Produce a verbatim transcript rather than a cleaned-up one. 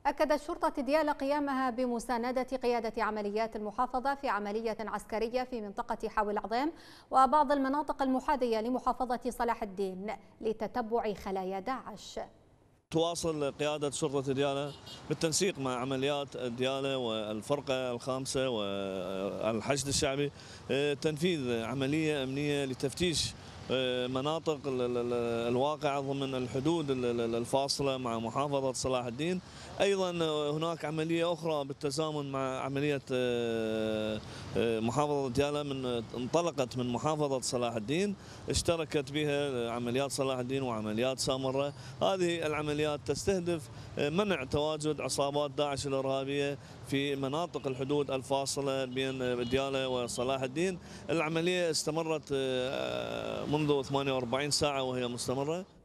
أكدت شرطة ديالى قيامها بمساندة قيادة عمليات المحافظة في عملية عسكرية في منطقة حاوي العظيم وبعض المناطق المحاذية لمحافظة صلاح الدين لتتبع خلايا داعش. تواصل قيادة شرطة ديالى بالتنسيق مع عمليات ديالى والفرقة الخامسة والحشد الشعبي تنفيذ عملية أمنية لتفتيش مناطق الواقعة ضمن الحدود الفاصلة مع محافظة صلاح الدين. أيضا هناك عملية أخرى بالتزامن مع عملية محافظة ديالى من انطلقت من محافظة صلاح الدين، اشتركت بها عمليات صلاح الدين وعمليات سامرة. هذه العمليات تستهدف منع تواجد عصابات داعش الإرهابية في مناطق الحدود الفاصلة بين ديالى وصلاح الدين. العملية استمرت منذ ثمانية وأربعين ساعة وهي مستمرة.